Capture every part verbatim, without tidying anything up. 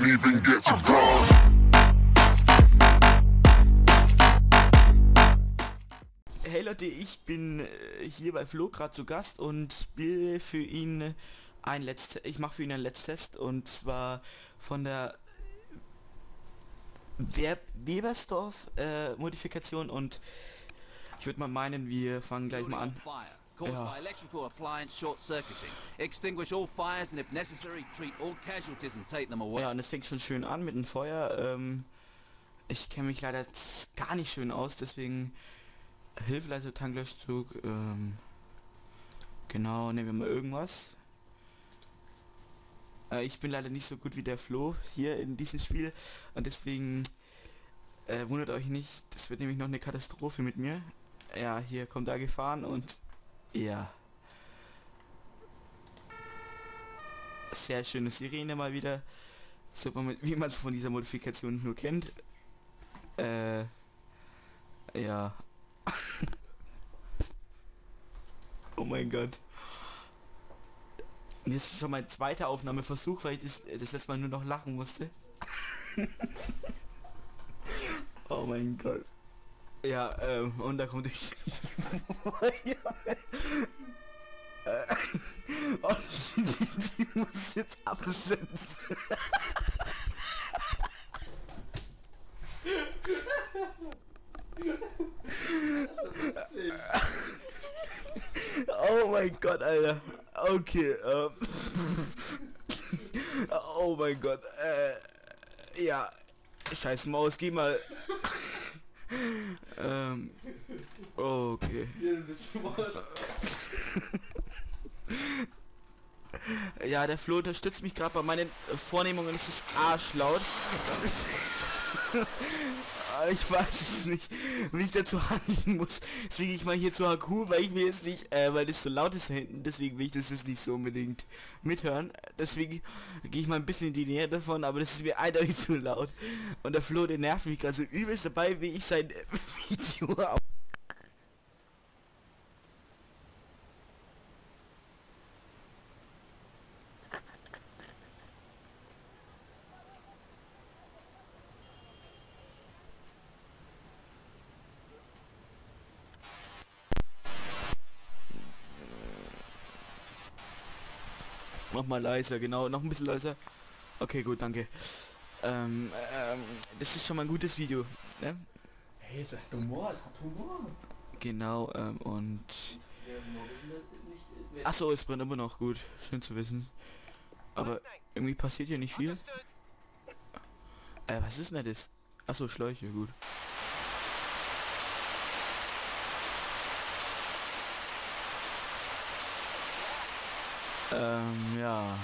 didn't even get to cross. Hey Leute, ich bin äh, hier bei Flo gerade zu Gast und will für ihn ein Let's ich mache für ihn einen Let's Test, und zwar von der Wer Webersdorf äh, Modifikation, und ich würde mal meinen, wir fangen gleich mal an. Caused Ja. by electrical appliance short circuiting. Extinguish all fires and if necessary treat all casualties and take them away. Ja, und es fängt schon schön an mit dem Feuer. Ähm, ich kenne mich leider z- gar nicht schön aus, deswegen Hilfeleiter Tanklöschzug. Ähm, genau, nehmen wir mal irgendwas. Äh, ich bin leider nicht so gut wie der Flo hier in diesem Spiel, und deswegen äh, wundert euch nicht, das wird nämlich noch eine Katastrophe mit mir. Ja, hier kommt er gefahren und ja. Sehr schöne Sirene mal wieder. So wie man es von dieser Modifikation nur kennt. Äh, ja. Oh mein Gott. Und jetzt ist schon mein zweiter Aufnahmeversuch, weil ich das, das letzte Mal nur noch lachen musste. Oh mein Gott. Ja, ähm, und da kommt ich. Und die, die, die muss jetzt absetzen. Oh mein Gott, Alter. Okay, ähm. Oh mein Gott, äh. Ja. Scheiß Maus, geh mal. ähm. Okay. Ja, der Flo unterstützt mich gerade bei meinen Vornehmungen. Es ist arschlaut. Ich weiß es nicht, wie ich dazu handeln muss. Deswegen gehe ich mal hier zu H Q, weil ich mir jetzt nicht, äh, weil das so laut ist da hinten, deswegen will ich das jetzt nicht so unbedingt mithören. Deswegen gehe ich mal ein bisschen in die Nähe davon, aber das ist mir eindeutig zu laut. Und der Flo, der nervt mich gerade so übelst dabei, wie ich sein Video auf. Noch mal leiser, genau, noch ein bisschen leiser. Okay, gut, danke. Ähm, ähm, das ist schon mal ein gutes Video, ne? Hey, es hat Humor, es hat Humor. Genau, ähm, und... Achso, es brennt immer noch, gut, schön zu wissen. Aber irgendwie passiert hier nicht viel. Äh, was ist denn das? Achso, Schläuche, gut. Ähm, ja.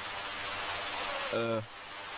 Äh.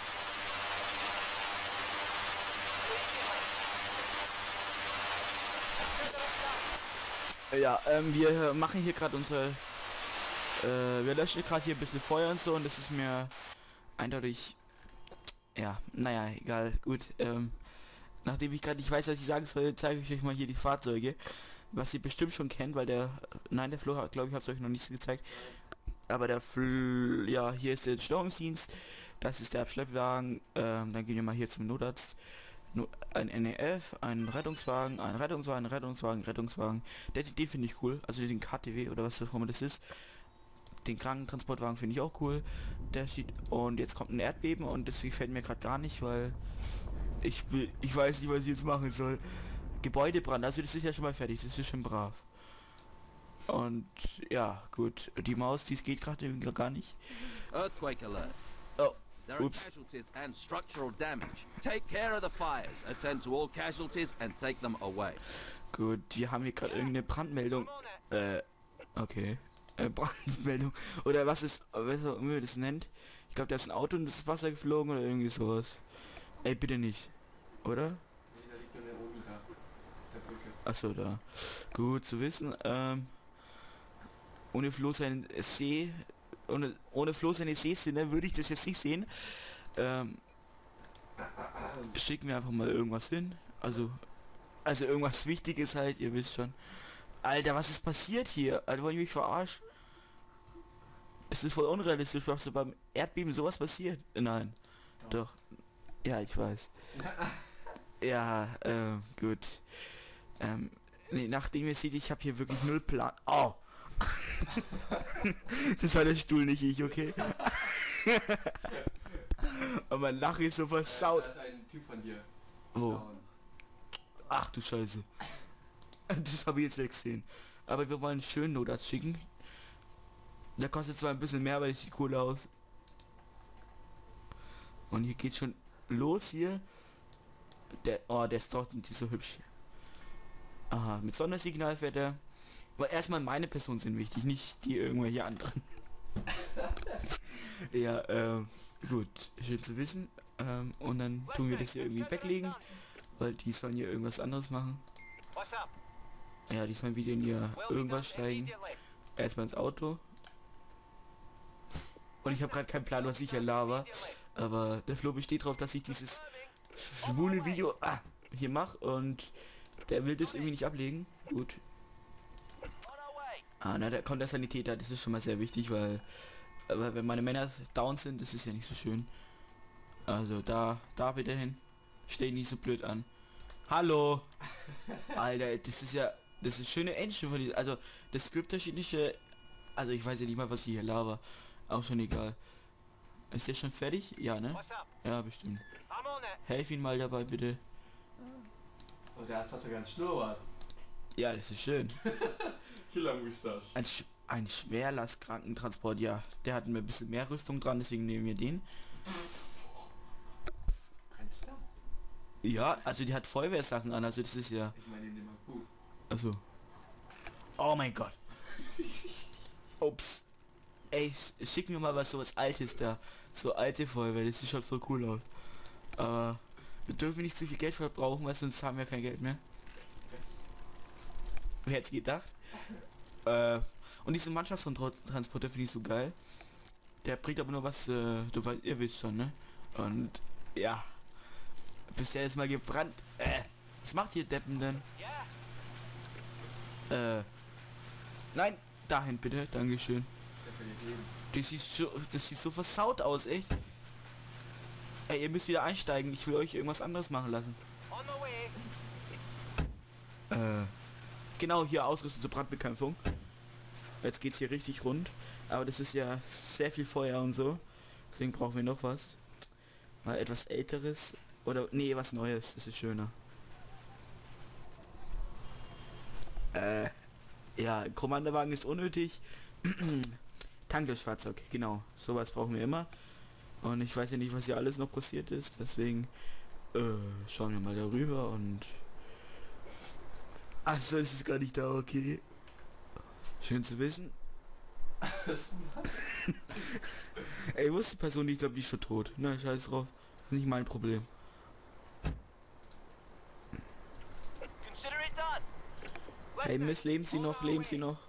Ja, ähm, wir machen hier gerade unsere... Äh, wir löschen gerade hier ein bisschen Feuer und so, und das ist mir eindeutig... Ja, naja, egal, gut. Ähm, nachdem ich gerade nicht weiß, was ich sagen soll, zeige ich euch mal hier die Fahrzeuge. Was ihr bestimmt schon kennt, weil der... Nein, der Flo, glaube ich, hat es euch noch nicht so gezeigt. Aber der Fl ja, hier ist der Steuerungsdienst, das ist der Abschleppwagen, ähm, dann gehen wir mal hier zum Notarzt. No ein N E F, ein Rettungswagen, ein Rettungswagen, ein Rettungswagen, Rettungswagen. Der, den finde ich cool, also den K T W oder was auch immer das ist. Den Krankentransportwagen finde ich auch cool. Der sieht, und jetzt kommt ein Erdbeben, und das gefällt mir gerade gar nicht, weil ich will, ich weiß nicht, was ich jetzt machen soll. Gebäudebrand, also das ist ja schon mal fertig, das ist schon brav. Und ja, gut, die Maus, dies geht gerade irgendwie gar nicht. Earthquake alert. Oh, There are ups. casualties and structural damage. Take care of the fires, attend to all casualties and take them away. Gut, die haben hier gerade irgendeine Brandmeldung. Äh, okay. Äh, Brandmeldung. Oder was ist, was auch immer das nennt. Ich glaube, da ist ein Auto in das Wasser geflogen oder irgendwie sowas. Ey, bitte nicht. Oder? Achso, da. Gut zu wissen. Ähm, ohne Flo sein See, ohne, ohne Flo seine Sehsinne würde ich das jetzt nicht sehen. Ähm, schicken wir einfach mal irgendwas hin. Also, also irgendwas Wichtiges halt, ihr wisst schon. Alter, was ist passiert hier? Alter, wollt ihr mich verarschen? Es ist voll unrealistisch, was so beim Erdbeben sowas passiert. Nein. Doch. Ja, ich weiß. Ja, ähm, gut. Ähm, nee, nachdem ihr seht, ich habe hier wirklich null Plan. Oh! Das war der Stuhl, nicht ich, okay? Aber mein Lachen ist so versaut. Das ist ein Typ von dir. Wo? Ach du Scheiße. Das habe ich jetzt nicht gesehen. Aber wir wollen einen schönen Notarzt schicken. Der kostet zwar ein bisschen mehr, aber das sieht cool aus. Und hier geht schon los hier. Der, oh, der ist doch nicht so hübsch. Aha, mit Sondersignal fährt er. Aber erstmal meine Personen sind wichtig, nicht die irgendwelche anderen. Ja, ähm, gut, schön zu wissen. Ähm, und dann tun wir das hier irgendwie weglegen, weil die sollen hier irgendwas anderes machen. Ja, die sollen wieder in ihr irgendwas steigen. Erstmal ins Auto. Und ich habe gerade keinen Plan, was ich hier laber. Aber der Flo besteht drauf, dass ich dieses schwule Video ah, hier mache und der will das irgendwie nicht ablegen. Gut. Ah, na, da kommt der Sanitäter, das ist schon mal sehr wichtig, weil, weil wenn meine Männer down sind, das ist ja nicht so schön. Also da, da bitte hin. Steh nicht so blöd an. Hallo! Alter, das ist ja, das ist schöne Engine von diesem, also das skripttechnische, also ich weiß ja nicht mal, was ich hier laber. Auch schon egal. Ist der schon fertig? Ja, ne? Ja, bestimmt. Helf ihn mal dabei, bitte. Oh, der hat sogar einen Schnurrbart. Ja, das ist schön. Killer-Mustache. Ein, Sch ein Schwerlastkrankentransport, ja. Der hat mir ein bisschen mehr Rüstung dran, deswegen nehmen wir den. Brennst du? Ja, also die hat Feuerwehrsachen an, also das ist ja... Ich meine, den mal gut. Also. Oh mein Gott. Ups. Ey, schick mir mal was, so was Altes da. So alte Feuerwehr, das sieht schon voll cool aus. Aber wir dürfen nicht zu viel Geld verbrauchen, weil sonst haben wir kein Geld mehr. Wer hätte gedacht? Äh, und diese Mannschaftstransporter finde ich so geil. Der bringt aber nur was, äh, du weißt, ihr wisst schon, ne? Und ja. Bisher ist mal gebrannt. Äh, was macht ihr Deppen denn? Äh. Nein, dahin bitte, Dankeschön. Das sieht so, das sieht so versaut aus, echt. Ey, ihr müsst wieder einsteigen, ich will euch irgendwas anderes machen lassen. Äh. Genau, hier Ausrüstung zur Brandbekämpfung. Jetzt geht's hier richtig rund. Aber das ist ja sehr viel Feuer und so. Deswegen brauchen wir noch was. Mal etwas älteres. Oder, nee, was Neues. Das ist schöner. Äh, ja, Kommandowagen ist unnötig. Tanklöschfahrzeug, genau. Sowas brauchen wir immer. Und ich weiß ja nicht, was hier alles noch passiert ist. Deswegen äh, schauen wir mal darüber und... Also es ist gar nicht da, okay. Schön zu wissen. Ey, wo ist die Person? Ich glaube, die ist schon tot. Na, scheiß drauf. Nicht mein Problem. Hey, Miss, leben Sie noch? Leben Sie noch?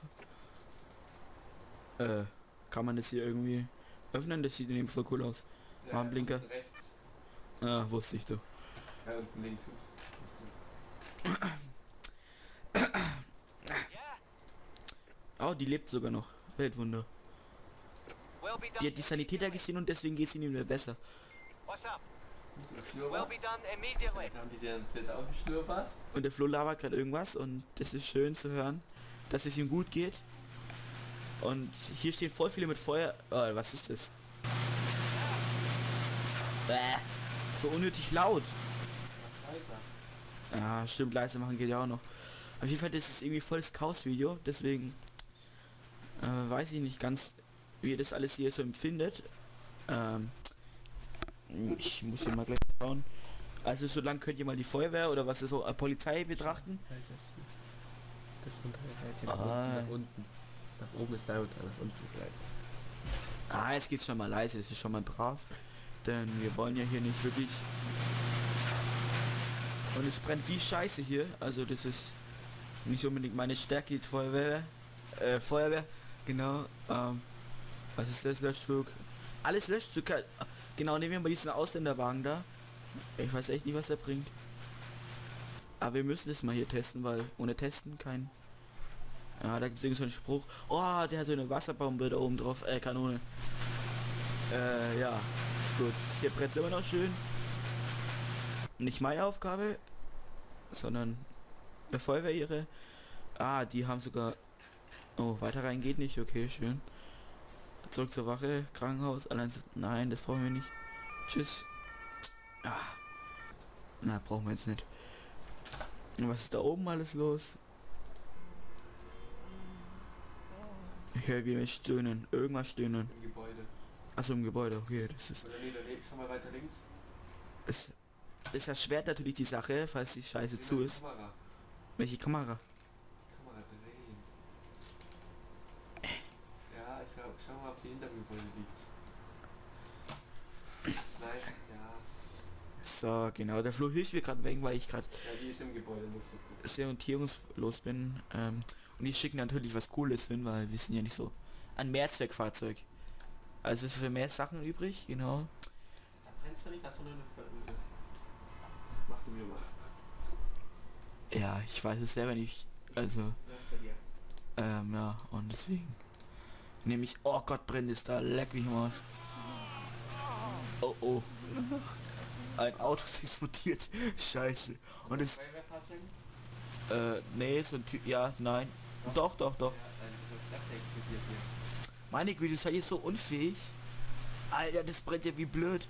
Äh, kann man das hier irgendwie öffnen? Das sieht in dem voll cool aus. Ja, Warnblinker. unten rechts. Ah, wusste ich doch. Ja, unten links. Oh, die lebt sogar noch. Weltwunder. Die hat die Sanitäter gesehen und deswegen geht es ihnen wieder besser. Schnurrbart. Haben die denn jetzt auch einen Schnurrbart? Und der Flo labert gerade irgendwas und das ist schön zu hören, dass es ihm gut geht. Und hier stehen voll viele mit Feuer... Oh, was ist das? Bäh, so unnötig laut. Ja, stimmt, leise machen geht ja auch noch. Auf jeden Fall, das ist irgendwie voll das Chaos-Video, deswegen äh, weiß ich nicht ganz, wie ihr das alles hier so empfindet. Ähm, ich muss hier mal gleich schauen. Also so lang könnt ihr mal die Feuerwehr oder was ist so, äh, Polizei betrachten. Das untere Ah. nach unten. Nach oben ist lauter, nach unten ist leiser. Ah, jetzt geht's schon mal leise, das ist schon mal brav. Denn wir wollen ja hier nicht wirklich... Und es brennt wie Scheiße hier, also das ist nicht unbedingt meine Stärke, die Feuerwehr. Äh, Feuerwehr, genau. Ähm, was ist das, Löschzug? Alles Löschzug, genau, nehmen wir mal diesen Ausländerwagen da. Ich weiß echt nicht, was er bringt. Aber wir müssen das mal hier testen, weil ohne Testen kein... Ja, da gibt es irgendwie so einen Spruch. Oh, der hat so eine Wasserbombe da oben drauf, äh, Kanone. Äh, ja. kurz. Hier brennt immer noch schön. Nicht meine Aufgabe, sondern der Feuerwehr ihre. Ah, die haben sogar... Oh, weiter rein geht nicht. Okay, schön. Zurück zur Wache, Krankenhaus, allein... Nein, das brauchen wir nicht. Tschüss. Ah. Na, brauchen wir jetzt nicht. Was ist da oben alles los? Ich höre wieder stöhnen. Irgendwas stöhnen. Im Gebäude. Achso, im Gebäude. Okay, das ist... Oder nee, daneben, schau mal weiter links. Es, es erschwert natürlich die Sache, falls die Scheiße Sehen zu wir die ist. Kamera. Welche Kamera? Kamera drehen. Ja, ich glaub, schau mal, ob die hinter dem Gebäude liegt. Nein, ja. So, genau. Der Flo hilft mir gerade weg, weil ich gerade Ja, die ist im Gebäude, musst du gucken. sehr orientierungslos bin. Ähm, und die schicken natürlich was Cooles hin, weil wir sind ja nicht so ein Mehrzweckfahrzeug. Also ist für mehr Sachen übrig, genau. Da brennst du nicht, hast du nur eine Ver- Mach du mir mal. Ja, ich weiß es selber nicht. Also, Ja, bei dir. ähm, ja, und deswegen nehme ich... Oh Gott, brennt es da. Leck mich am Arsch. Oh, oh. Ein Auto ist explodiert. Scheiße. Und es... Feuerwehrfahrzeug? Äh, nee, so ein Typ... Ja, nein. Doch, doch, doch. Ja, dein Rucksack, der explodiert hier. Meine Güte, das war hier so unfähig. Alter, das brennt ja wie blöd.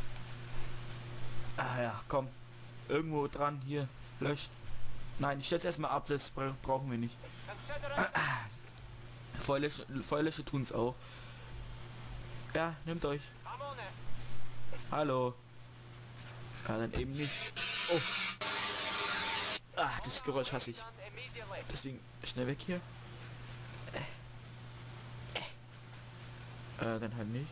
Ah ja, komm. Irgendwo dran, hier. Löscht. Nein, ich stell's erstmal ab, das bra brauchen wir nicht. Feuerlösche, Feuerlösche tun's auch. Ja, nehmt euch. Hallo. Ja, dann eben nicht. Oh. Ah, das Geräusch hasse ich. Deswegen schnell weg hier. Äh, dann halt nicht.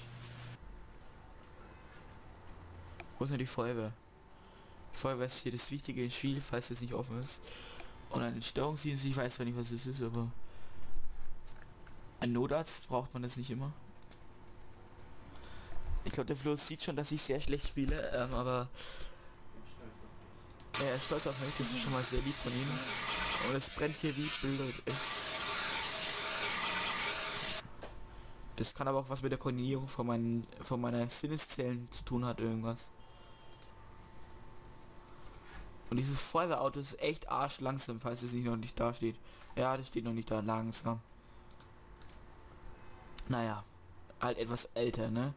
Wo ist denn die Feuerwehr? Die Feuerwehr ist hier das Wichtige im Spiel, falls es nicht offen ist. Und ein Störungsdienst, ich weiß zwar nicht, was es ist, aber... Ein Notarzt braucht man das nicht immer. Ich glaube, der Flo sieht schon, dass ich sehr schlecht spiele, ähm, aber... Er ist stolz auf mich, das ist schon mal sehr lieb von ihm. Und es brennt hier wie blöd, echt. Das kann aber auch was mit der Koordinierung von meinen von meiner Sinneszellen zu tun hat, irgendwas. Und dieses Feuerwehrauto ist echt arschlangsam, falls es nicht noch nicht da steht. Ja, das steht noch nicht da, langsam. Naja, halt etwas älter, ne?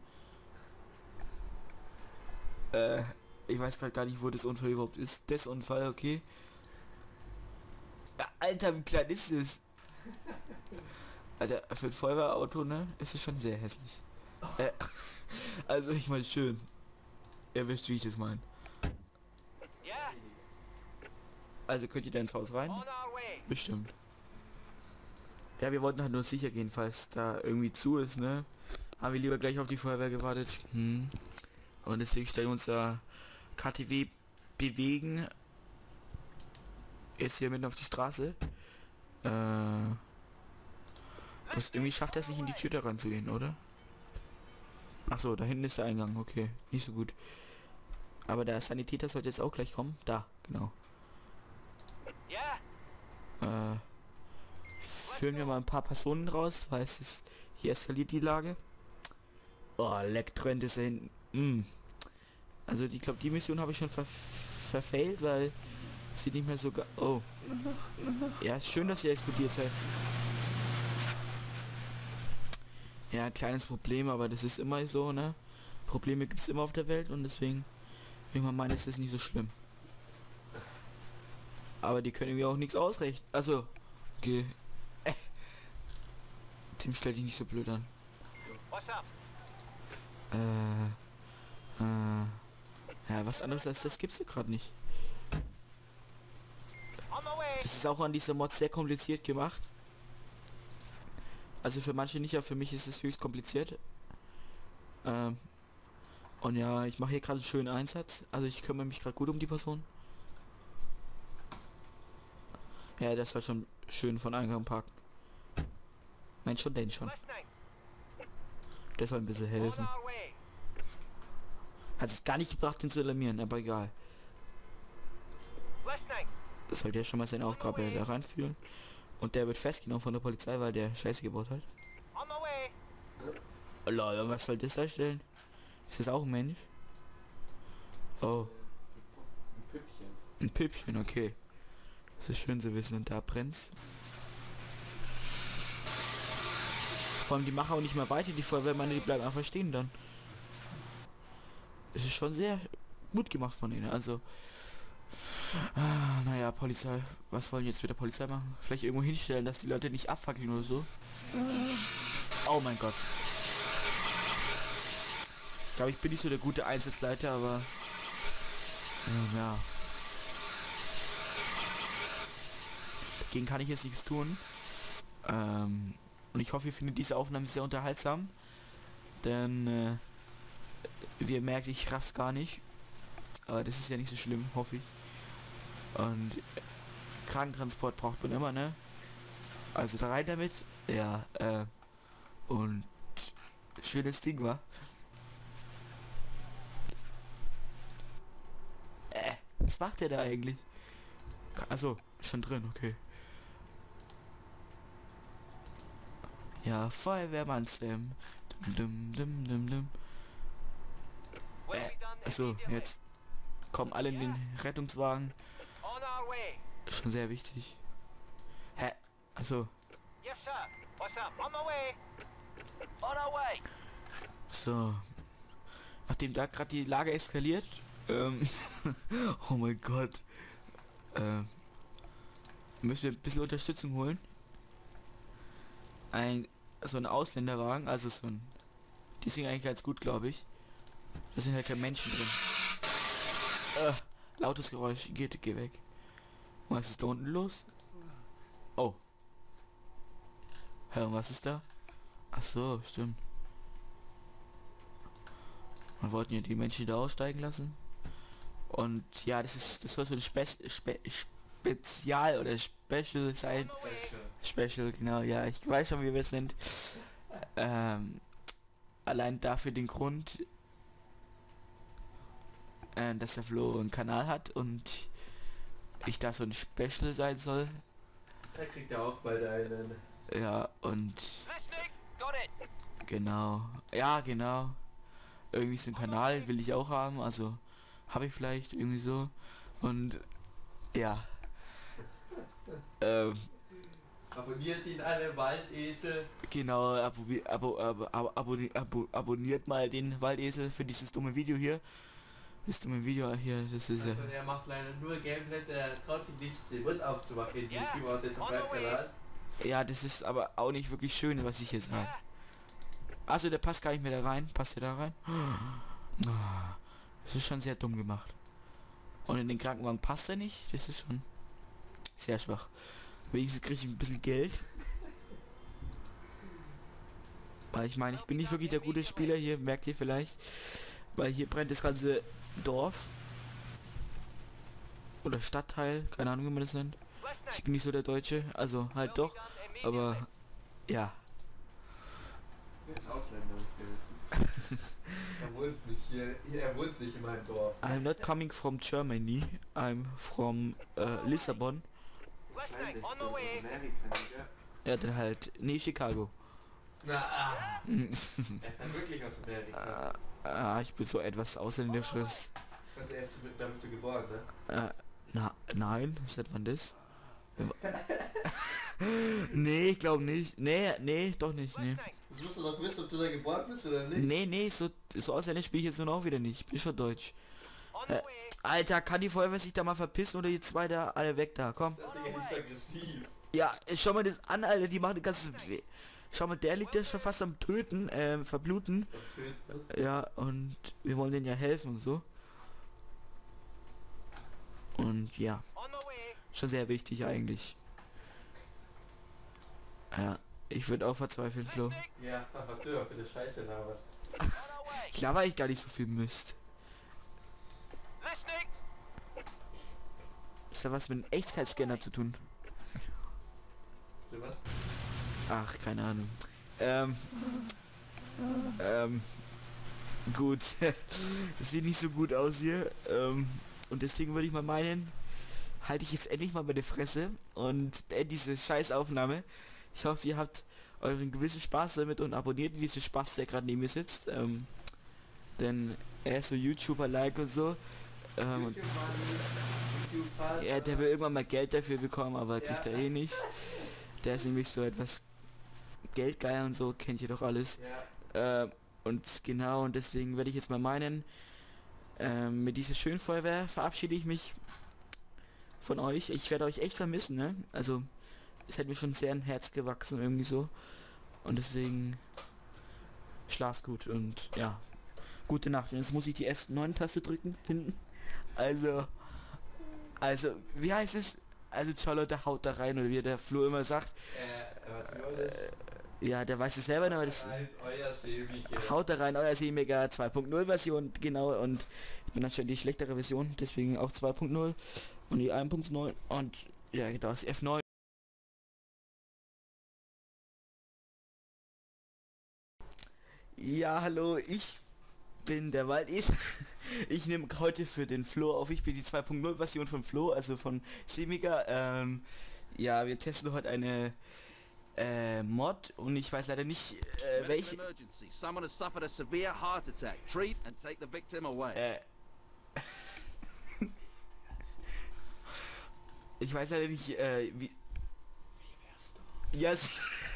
Äh, ich weiß gerade gar nicht, wo das Unfall überhaupt ist. Das Unfall, okay. Ja, Alter, wie klein ist es? Alter, für ein Feuerwehrauto, ne, ist es schon sehr hässlich. Äh, also ich meine schön. Ihr wisst, wie ich das meine. Also könnt ihr da ins Haus rein? Bestimmt. Ja, wir wollten halt nur sicher gehen, falls da irgendwie zu ist, ne? Haben wir lieber gleich auf die Feuerwehr gewartet. Hm. Und deswegen stellen wir uns da K T W bewegen. Jetzt hier mitten auf die Straße. Äh... Das irgendwie schafft er sich in die Tür da ranzugehen, oder? Ach so, da hinten ist der Eingang, okay. Nicht so gut. Aber der Sanitäter sollte jetzt auch gleich kommen. Da, genau. Äh, führen wir mal ein paar Personen raus, weil es ist, hier eskaliert die Lage. Oh, leck, trennt ist da hinten. Mm. Also ich glaube, die Mission habe ich schon ver verfehlt, weil sie nicht mehr so... Oh. Ja, ist schön, dass ihr explodiert seid. Ja, ein kleines Problem, aber das ist immer so, ne? Probleme gibt es immer auf der Welt und deswegen, ich meine, ist es nicht so schlimm. Aber die können mir auch nichts ausrichten. Also, okay. Äh. Tim, stell dich nicht so blöd an. Äh, äh, ja, was anderes als das gibt's ja gerade nicht. Das ist auch an dieser Mod sehr kompliziert gemacht. Also für manche nicht, aber für mich ist es höchst kompliziert. Ähm, und ja, ich mache hier gerade einen schönen Einsatz. Also ich kümmere mich gerade gut um die Person. Ja, das soll schon schön von Eingang parken. Mensch, schon den schon. Der soll ein bisschen helfen. Hat es gar nicht gebracht, den zu alarmieren, aber egal. Das sollte ja schon mal seine Aufgabe da reinführen. Und der wird festgenommen von der Polizei, weil der Scheiße gebaut hat. Lol, was soll das darstellen? Ist das auch ein Mensch? Oh, Ein Püppchen. ein Püppchen, okay. Das ist schön zu wissen. Und da brennt's. Vor allem die machen auch nicht mehr weiter, die Feuerwehrmänner, die bleiben einfach stehen dann. Es ist schon sehr gut gemacht von ihnen, also... Ah, naja, Polizei. Was wollen die jetzt mit der Polizei machen? Vielleicht irgendwo hinstellen, dass die Leute nicht abfackeln oder so? Oh mein Gott. Ich glaube, ich bin nicht so der gute Einsatzleiter, aber... Ähm, ja. Dagegen kann ich jetzt nichts tun. Ähm... Und ich hoffe, ihr findet diese Aufnahme sehr unterhaltsam. Denn, äh, wie ihr merkt, ich raff's gar nicht. Aber das ist ja nicht so schlimm, hoffe ich. Und äh, Krankentransport braucht man immer, ne? Also da rein damit. Ja, äh, und schönes Ding, war. Äh, was macht der da eigentlich? Also, schon drin, okay. Ja, Feuerwehrmann Sam. Dum, dum, dum, dum. Äh, achso, jetzt kommen alle in den Rettungswagen. Schon sehr wichtig. Hä? Achso. So. Nachdem da gerade die Lage eskaliert. Ähm. Oh mein Gott. Ähm. Müssen wir ein bisschen Unterstützung holen. Ein so ein Ausländerwagen, also so ein, die sind eigentlich ganz gut, glaube ich. Da sind halt keine Menschen drin. Äh, lautes Geräusch, geht, geh weg. Was ist da unten los? Oh. Hä, was ist da? Ach so, stimmt. Wir wollten ja die Menschen da aussteigen lassen. Und ja, das ist, das soll so ein Spe Spe Spezial oder Special sein. Special, genau, ja, ich weiß schon, wie wir es nennt. Ähm, allein dafür den Grund, äh, dass der Flo einen Kanal hat und ich da so ein Special sein soll. Da kriegt er auch bald einen. Ja, und genau, ja, genau. Irgendwie so ein Kanal will ich auch haben, also habe ich vielleicht irgendwie so. Und ja. ähm, Abonniert ihn alle, Waldesel. Genau, abo, abo, abo, abo, abonniert, abo, abonniert mal den Waldesel für dieses dumme Video hier. Das dumme Video hier, das ist ja... Also er macht leider nur Gameplays, er traut sich nicht, den Mund aufzumachen in YouTube aus dem Kanal. Ja, das ist aber auch nicht wirklich schön, was ich hier sage. Also der passt gar nicht mehr da rein. Passt der da rein? Das ist schon sehr dumm gemacht. Und in den Krankenwagen passt er nicht. Das ist schon sehr schwach. Wenigstens kriege ich ein bisschen Geld. Weil ich meine, ich bin nicht wirklich der gute Spieler hier, merkt ihr vielleicht. Weil hier brennt das ganze Dorf. Oder Stadtteil, keine Ahnung wie man das nennt. Ich bin nicht so der Deutsche, also halt doch. Aber ja. Ausländer ist gewesen. Er wohnt nicht hier, er wohnt nicht in meinem Dorf. I'm not coming from Germany, I'm from äh, Lissabon. Wahrscheinlich, das ist Amerika, ja. Ja, dann halt, nee, Chicago. Na, ah. Er ist wirklich aus Amerika. Ah, ich bin so etwas Ausländisches. Also erst da bist du geboren, ne? Äh, na, nein, seit wann das? Nee, ich glaube nicht. Nee, nee, doch nicht, nee. Das musst du doch wissen, ob du da geboren bist oder nicht. Nee, nee, so, so ausländisch bin ich jetzt nun auch wieder nicht. Ich bin schon deutsch. Äh, Alter, kann die Feuerwehr sich da mal verpissen oder die zwei da alle weg da? Komm. Das ist aggressiv. Ja, schau mal das an, Alter, die machen die ganze... We Schau mal, der liegt ja schon fast am Töten, ähm, verbluten. Töten. Ja, und wir wollen denen ja helfen und so. Und ja, schon sehr wichtig eigentlich. Ja, ich würde auch verzweifeln, Flo. Ja, was du für eine Scheiße laberst. Ich laber eigentlich gar nicht so viel Mist. Ist da was mit einem Echtheitsscanner zu tun? Du was? Ach, keine Ahnung. Ähm. Ähm. Gut. Das sieht nicht so gut aus hier. Ähm. Und deswegen würde ich mal meinen, halte ich jetzt endlich mal meine Fresse und beende diese Scheißaufnahme. Ich hoffe, ihr habt euren gewissen Spaß damit und abonniert diese Spaß, der gerade neben mir sitzt. Ähm. denn er ist so YouTuber-like und so. Ähm, und YouTube Money, YouTube Pass, ja, der will irgendwann mal Geld dafür bekommen, aber kriegt Ja. er eh nicht. Der ist nämlich so etwas Geldgeier und so, kennt ihr doch alles. Ja. Ähm, und genau, und deswegen werde ich jetzt mal meinen, ähm, mit dieser schönen Feuerwehr verabschiede ich mich von euch. Ich werde euch echt vermissen, ne? Also, es hat mir schon sehr ein Herz gewachsen irgendwie so. Und deswegen schlaft gut und ja, gute Nacht. Und jetzt muss ich die F neun Taste drücken hinten. Also, also, wie heißt es? Also Charlotte haut da rein, oder wie der Flo immer sagt. Äh, warte mal, das Ja, der weiß es selber, aber das rein, euer Sämige. haut da rein, euer Seemega zwei Punkt null Version, genau, und ich bin anscheinend die schlechtere Version, deswegen auch zwei Punkt null und die eins Punkt neun und ja, das F neun. Ja, hallo, ich bin der Waldis. Ich nehme heute für den Flo auf, ich bin die zwei Punkt null Version von Flo, also von Seemega. Ähm, ja, wir testen heute eine äh, Mod und ich weiß leider nicht, äh, Medical welche... emergency. Someone has suffered a severe heart attack. Treat and take the victim away. Äh, ich weiß leider nicht, äh, wie... Ja, sie...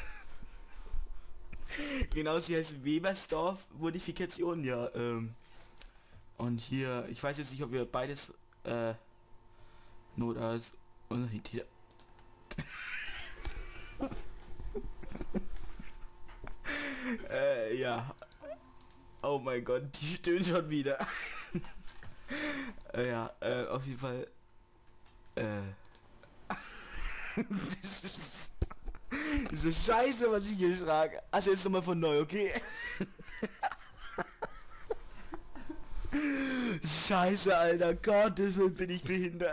Genau, sie heißt Webersdorf Modifikation, ja, ähm... Und hier, ich weiß jetzt nicht, ob wir beides, äh... Not als... Und die... äh, ja. Oh mein Gott, die stöhnt schon wieder. äh, ja, äh, auf jeden Fall... Äh... das ist... Diese Scheiße, was ich hier schrage. Also jetzt nochmal von neu, okay? Scheiße, Alter. Gottes Willen bin ich behindert.